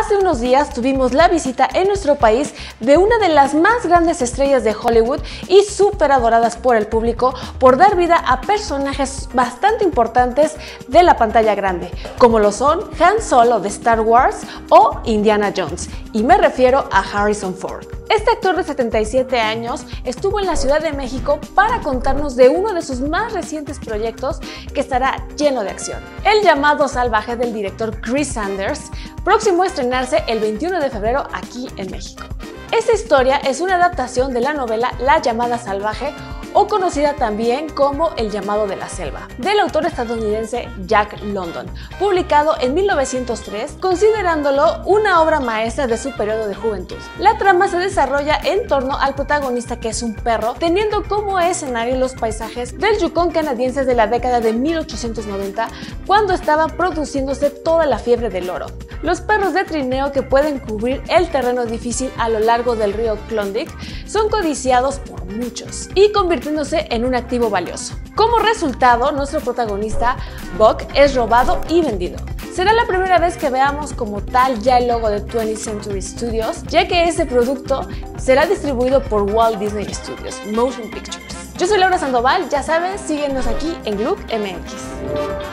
Hace unos días tuvimos la visita en nuestro país de una de las más grandes estrellas de Hollywood y súper adoradas por el público por dar vida a personajes bastante importantes de la pantalla grande, como lo son Han Solo de Star Wars o Indiana Jones, y me refiero a Harrison Ford. Este actor de 77 años estuvo en la Ciudad de México para contarnos de uno de sus más recientes proyectos que estará lleno de acción. El llamado salvaje del director Chris Sanders, próximo a estrenarse el 21 de febrero aquí en México. Esta historia es una adaptación de la novela La llamada salvaje, o conocida también como El llamado de la selva, del autor estadounidense Jack London, publicado en 1903, considerándolo una obra maestra de su periodo de juventud. La trama se desarrolla en torno al protagonista, que es un perro, teniendo como escenario los paisajes del Yukón canadiense de la década de 1890, cuando estaba produciéndose toda la fiebre del oro. Los perros de trineo, que pueden cubrir el terreno difícil a lo largo del río Klondike, son codiciados por muchos y convirtiéndose en un activo valioso. Como resultado, nuestro protagonista, Buck, es robado y vendido. Será la primera vez que veamos como tal ya el logo de 20th Century Studios, ya que este producto será distribuido por Walt Disney Studios Motion Pictures. Yo soy Laura Sandoval, ya saben, síguenos aquí en Gluck MX.